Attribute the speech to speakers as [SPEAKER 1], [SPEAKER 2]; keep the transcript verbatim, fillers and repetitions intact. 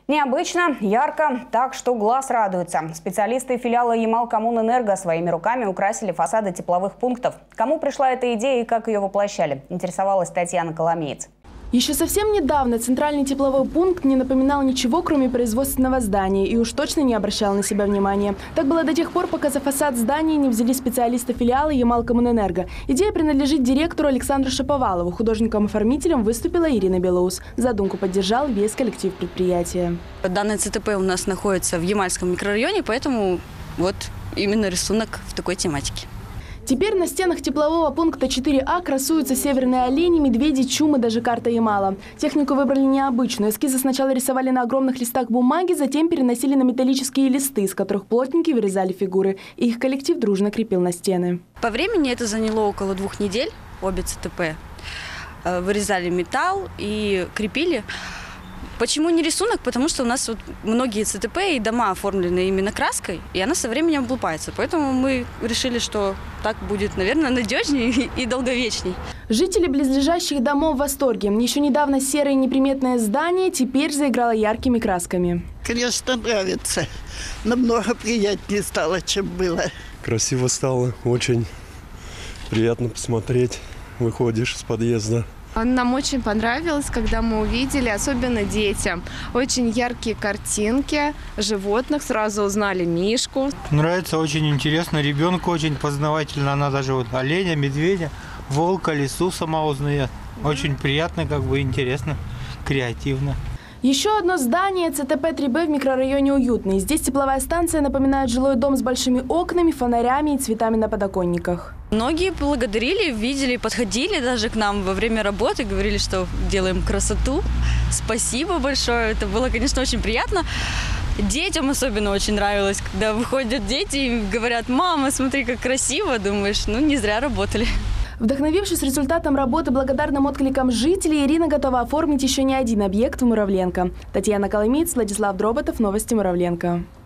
[SPEAKER 1] Необычно, ярко, так что глаз радуется. Специалисты филиала Ямал-Коммунэнерго своими руками украсили фасады тепловых пунктов. Кому пришла эта идея и как ее воплощали, интересовалась Татьяна Коломеец.
[SPEAKER 2] Еще совсем недавно центральный тепловой пункт не напоминал ничего, кроме производственного здания, и уж точно не обращал на себя внимания. Так было до тех пор, пока за фасад здания не взяли специалисты филиала Ямал-Коммунэнерго. Идея принадлежит директору Александру Шаповалову. Художником-оформителем выступила Ирина Белоус. Задумку поддержал весь коллектив предприятия.
[SPEAKER 3] Данный ЦТП у нас находится в Ямальском микрорайоне, поэтому вот именно рисунок в такой тематике.
[SPEAKER 2] Теперь на стенах теплового пункта четыре А красуются северные олени, медведи, чумы, даже карта Ямала. Технику выбрали необычную. Эскизы сначала рисовали на огромных листах бумаги, затем переносили на металлические листы, из которых плотники вырезали фигуры. И их коллектив дружно крепил на стены.
[SPEAKER 3] По времени это заняло около двух недель, обе ЦТП. Вырезали металл и крепили. Почему не рисунок? Потому что у нас вот многие ЦТП и дома оформлены именно краской, и она со временем облупается. Поэтому мы решили, что так будет, наверное, надежнее и долговечней.
[SPEAKER 2] Жители близлежащих домов в восторге. Еще недавно серое неприметное здание теперь заиграло яркими красками.
[SPEAKER 4] Конечно, нравится. Намного приятнее стало, чем было.
[SPEAKER 5] Красиво стало, очень приятно посмотреть. Выходишь из подъезда.
[SPEAKER 6] Нам очень понравилось, когда мы увидели, особенно детям, очень яркие картинки животных. Сразу узнали мишку.
[SPEAKER 7] Нравится, очень интересно. Ребенку очень познавательно. Она даже вот оленя, медведя, волка, лису сама узнает. Очень приятно, как бы интересно, креативно.
[SPEAKER 2] Еще одно здание ЦТП три Б в микрорайоне Уютный. Здесь тепловая станция напоминает жилой дом с большими окнами, фонарями и цветами на подоконниках.
[SPEAKER 3] Многие благодарили, видели, подходили даже к нам во время работы, говорили, что делаем красоту. Спасибо большое. Это было, конечно, очень приятно. Детям особенно очень нравилось, когда выходят дети и говорят: «Мама, смотри, как красиво». Думаешь, ну не зря работали.
[SPEAKER 2] Вдохновившись результатом работы благодарным откликам жителей, Ирина готова оформить еще не один объект в Муравленко. Татьяна Коломеец, Владислав Дроботов, новости Муравленко.